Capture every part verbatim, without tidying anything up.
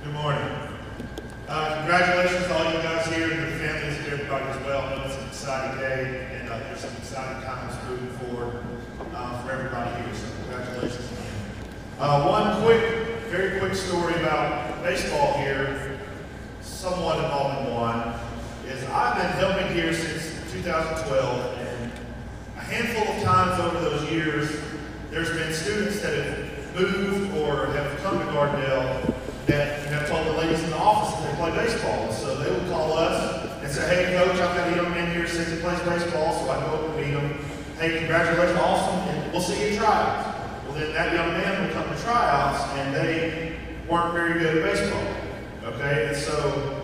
Good morning. Uh, congratulations to all you guys here and your families and everybody as well. I know it's an exciting day, and uh, there's some exciting times moving forward uh, for everybody here, so congratulations again. Uh, one quick, very quick story about baseball here, somewhat involving one, is I've been helping here since two thousand twelve, and a handful of times over those years, there's been students that have moved or have come to Gardendale that have told the ladies in the office that they play baseball. And so they would call us and say, hey, coach, I've got a young man here who says he plays baseball, so I go up and meet him. Hey, congratulations, awesome, and we'll see you at tryouts. Well, then that young man would come to tryouts, and they weren't very good at baseball. Okay, and so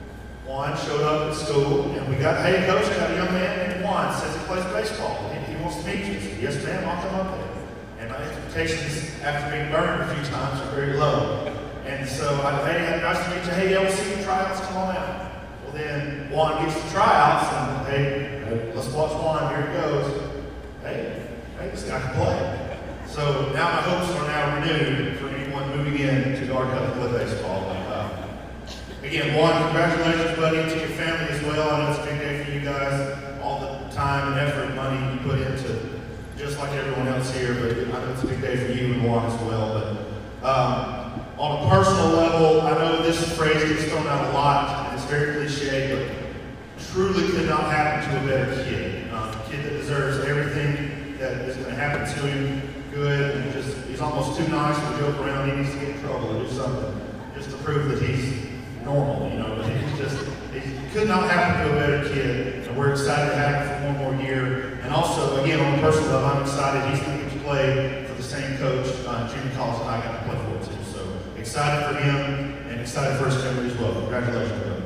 Juan showed up at school, and we got, hey, coach, I got a young man named Juan, says he plays baseball. He, he wants to meet you. I said, yes, ma'am, I'll come up there. And my expectations, after being burned a few times, are very low. And so I, hey, nice to meet you. Hey, yeah, we'll see you tryouts. Come on out. Well, then Juan gets to tryouts, and hey, hey, let's watch Juan. Here he goes. Hey, hey, this guy can play. So now my hopes are now renewed for anyone moving in to Gardendale to play baseball. Uh, again, Juan, congratulations, buddy, to your family as well. I know it's a big day for you guys. All the time and effort and money you put into, just like everyone else here, but I know it's a big day for you and Juan as well. But um, on a personal level, I know this phrase gets thrown out a lot, and it's very cliche, but truly could not happen to a better kid. Um, a kid that deserves everything that is going to happen to him, good, and just he's almost too nice to joke around. He needs to get in trouble or do something just to prove that he's normal, you know. But he's just, it could not happen to a better kid, and we're excited to have him for one more year. And also, again, on a personal level, I'm excited he's going to get to play for the same coach, uh, junior college, that I got to play for too. So excited for him and excited for his family as well. Congratulations, brother.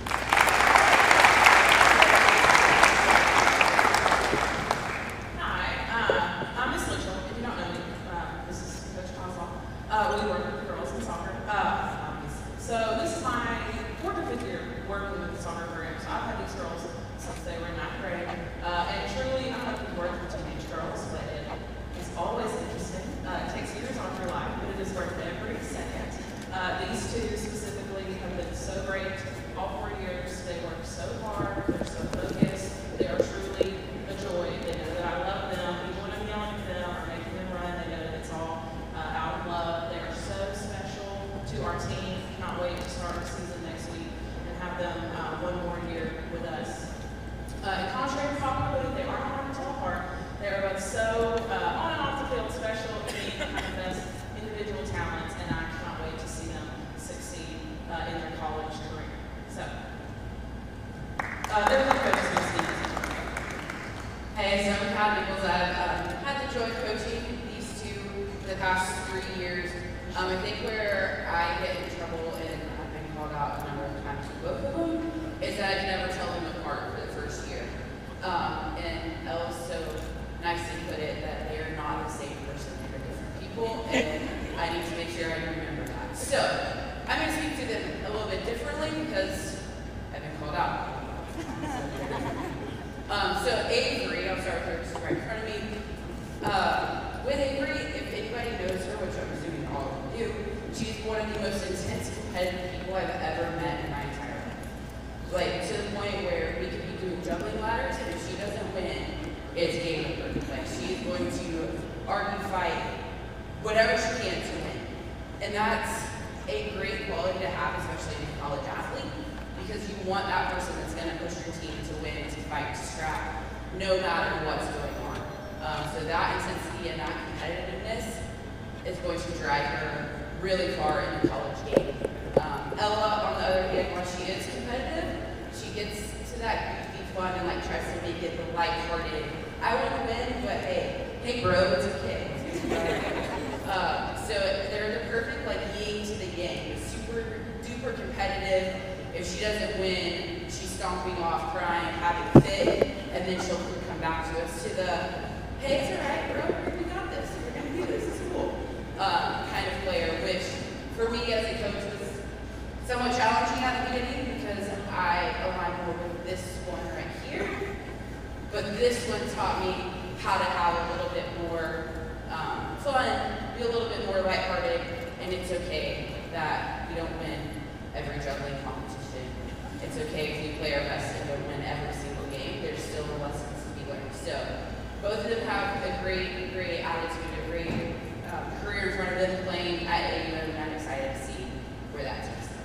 Hi, uh, I'm Miss Mitchell. If you don't know me, uh, this is Coach Consol. Uh, we work with girls in soccer. Uh, so this is my fourth or fifth year working with the soccer program. So I've had these girls since they were in ninth grade. Uh, and truly, I don't know if you've worked with teenage girls, but it is always interesting. Uh, it takes years off your life, but it is worth every second. Uh, these two specifically have been so great all four years. They work so hard. They're so focused. They are truly a joy. They know that I love them. Even when I'm yelling at them or making them run, they know that it's all uh, out of love. They are so special to our team. Cannot wait to start our season next week and have them uh, one more year with us. Uh, in contrary to popular belief, they aren't hard to tell apart. They are both so uh, on and off the field special, unique, and have the best individual talents, and I cannot wait to see them succeed uh, in their college career. So, uh, they're the coaches who speak. Hey, so I'm Kat Nichols. I've um, had the joy of coaching these two for the past three years. Um, I think where I get in trouble, and I've been called out a number of times for both of them, is that I can never tell them apart for the first year. Um, and Elle so nicely put it that they are not the same person, they are different people, and I need to make sure I remember that. So, I'm going to speak to them a little bit differently because I've been called out. um, so Avery, I'll start with her, she's right in front of me. Uh, with Avery, if anybody knows her, which I'm assuming all of them do, she's one of the most intense, competitive people I've ever met in my entire life. Like, to the point where we could be doing jumping ladders, and if she doesn't win, it's game over. Like, she is going to argue, fight, whatever she can to win. And that's a great quality to have, especially in a college athlete, because you want that person that's going to push your team to win, to fight, to scrap, no matter what's going on. Um, so that intensity and that competitiveness is going to drive her really far in the college game. Um, Ella, on the other hand, while she is competitive, she gets to that goofy fun and like tries to make it the lighthearted. I want to win, but hey, hey bro, it's okay. uh, so they're the perfect like yin to the yang. Super duper competitive. If she doesn't win, she's stomping off, crying, having a fit, and then she'll come back to us to the hey, it's alright, bro, we got this. We're gonna do this. It's cool. Uh, kind of player, which for me as a coach was somewhat challenging at the beginning because I align more with this one right here. But this one taught me how to have a little bit more um, fun, be a little bit more lighthearted, and it's okay that we don't win every juggling competition. It's okay if we play our best and don't win every single game. There's still lessons to be learned. So both of them have a great, great attitude, a great um, career in front of them playing at A U M, and I'm excited to see where that takes them.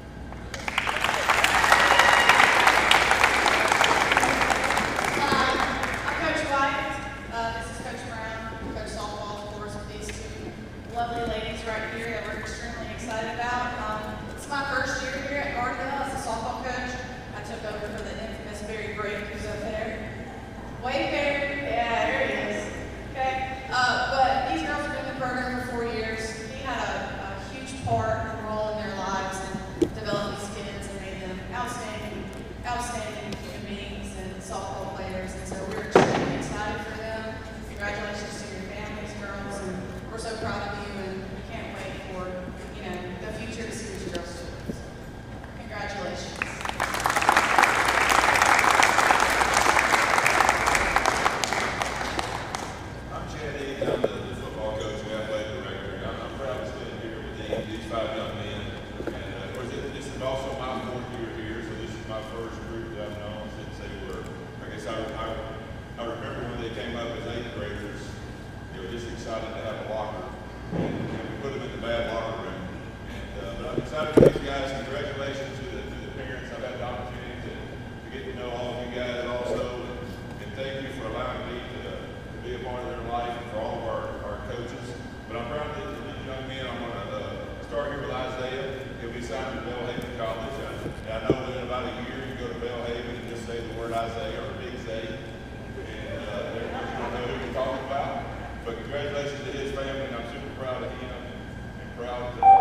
Um, I'm Coach White. Uh, this is Coach Brown, Coach Softball, of course, with these two lovely ladies right here that we're extremely excited about. Um, it's my first year here at Gardendale as a softball coach. I took over for the infamous Barry Brick, who's up there. Wade Barry, yeah, there he is. Okay, uh, but these girls have been in the program for four years. He had a, a huge part and role in their lives and developed these kids and made them outstanding, outstanding human beings and softball players. And so we're extremely excited for them. Congratulations to your families, girls, and we're so proud of you, and we can't wait for, you know, the future to see what you girls do. So, congratulations. I'm Chad Eady. I'm the, the football coach and athletic director. And I'm, I'm proud to stand here with these, these five young men. And uh, of course, this, this is also my fourth year here, so this is my first group that I've known since they were. I guess I, I, I remember when they came up as eighth graders. They were just excited to have a locker, and, and we put them in the bad locker room. And uh, but I'm excited for these guys. Congratulations to the, to the parents. I've had the opportunity to, to get to know all of you guys also, and, and thank you for allowing me to. Be a part of their life and for all of our, our coaches. But I'm proud that these young men, I'm going to uh, start here with Isaiah. He'll be signed to Belhaven College. I, and I know that in about a year you can go to Belhaven and just say the word Isaiah or Big Zay. And uh, everyone's going to know who you're talking about. But congratulations to his family, and I'm super proud of him and, and proud to. Uh,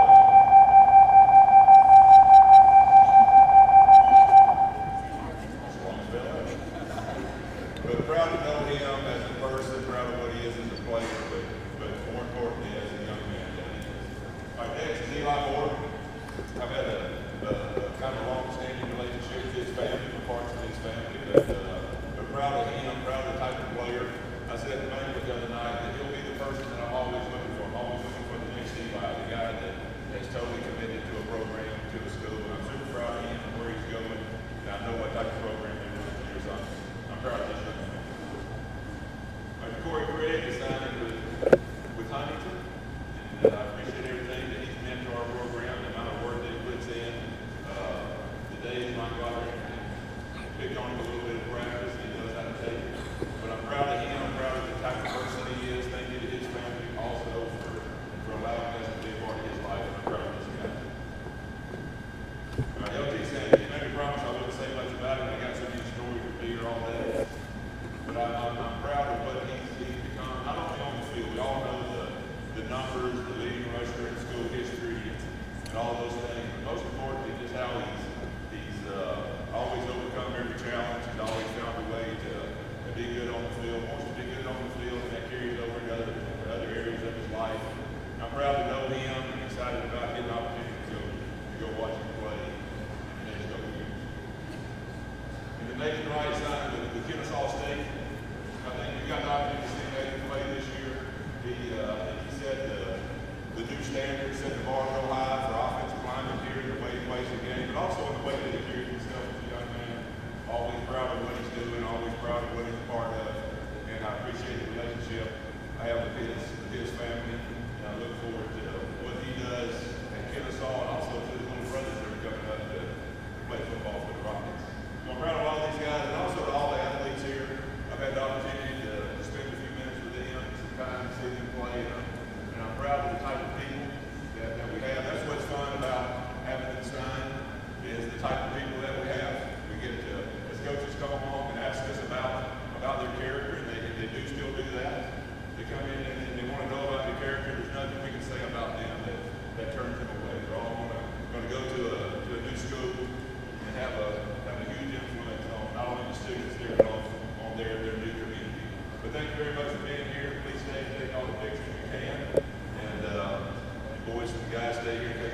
But proud to know him as a person, proud of what he is as a player, but, but more importantly as a young man that he is. All right, next is Eli Moore. I've had a, a, a kind of long-standing relationship with his family, with parts of his family, but, uh, but proud of him, proud of the type of player. I said to Banquet the other night that he'll be the person that I'm always looking for. I'm always looking for the next Eli, the guy that is totally committed to a program, to a school. And I'm super proud of him and where he's going, and I know what type of program they're doing here, so I'm, I'm proud of this young man. Corey Gregg is signing with, with Huntington, and uh, I appreciate everything that he's meant to our program, the amount of work that he puts in. Uh, the days might go out there and pick on him a little bit of practice, and he knows how to take it. But I'm proud of him, I'm proud of the type of person he is. Thank you to his family also for, for allowing us to be a part of his life, and I'm proud of this guy. All right, L T Sandy, you made me promise I wouldn't say much about it. I got so many stories to be here all day. But I, I'm, I'm proud of what he's, he's become, not only on the field. We all know the, the numbers, the leading rusher in school history, and, and all those things. But most importantly, just how he's, he's uh, always overcome every challenge and always found a way to, to be good on the field. Wants to be good on the field, and that carries over into other, other areas of his life. I'm proud to know him and excited about getting an opportunity to go, to go watch him play in the next couple of years. And then Nathan Wright signed with, with Kennesaw State. I think we got the opportunity to see Nathan play this year. He, uh, he set the, the new standard, set the bar real high for offensive linemen here in the way he plays the game, but also in the way that he carries himself as a young man. Always proud of what he's doing, always proud of what he's a part of, and I appreciate the relationship I have with his, with his family, and I look forward to what he does at Kennesaw and also to his little brothers that are coming up to, to play football for the Rockets. So I'm proud of all these guys and also to all the athletes here. I've had the opportunity to, to spend a few minutes with them, some time to see them play, and I'm, and I'm proud of the type of people that, that we have. That's what's fun about having them sign, is the type of people that we have. We get to, as coaches come along and ask us about, about their character, and they, and they do still do that. They come in and, and they want to know about their character. There's nothing we can say about them that, that turns them away. They're all going to go to a, to a new school and have a, have a huge influence on not only the students there, but also on their, their new community. But thank you very much for being here. Please stay and take all the pictures you can. And uh, boys and guys, stay here.